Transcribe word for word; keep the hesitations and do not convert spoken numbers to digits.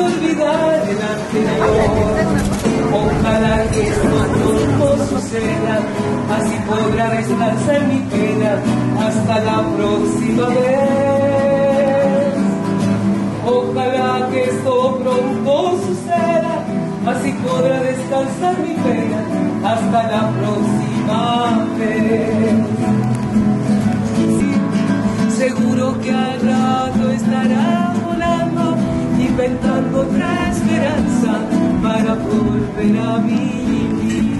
olvidar el anterior. Ojalá que esto pronto suceda, así podrá descansar mi pena hasta la próxima vez. Ojalá que esto pronto suceda, así podrá descansar mi pena hasta la próxima vez. Seguro que al rato estará volando, inventando otra esperanza para volver a vivir.